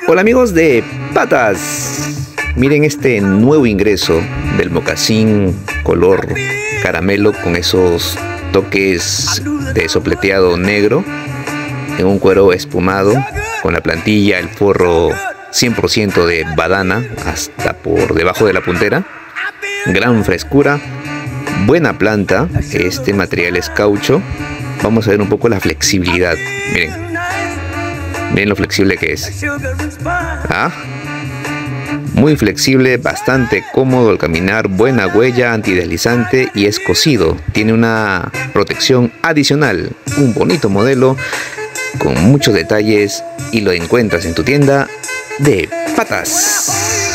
Hola amigos de Patas, miren este nuevo ingreso del mocasín color caramelo con esos toques de sopleteado negro en un cuero espumado con la plantilla, el forro 100% de badana hasta por debajo de la puntera. Gran frescura, buena planta, este material es caucho. Vamos a ver un poco la flexibilidad, miren lo flexible que es. Muy flexible, bastante cómodo al caminar, buena huella, antideslizante y es cosido. Tiene una protección adicional, un bonito modelo con muchos detalles y lo encuentras en tu tienda de Patas.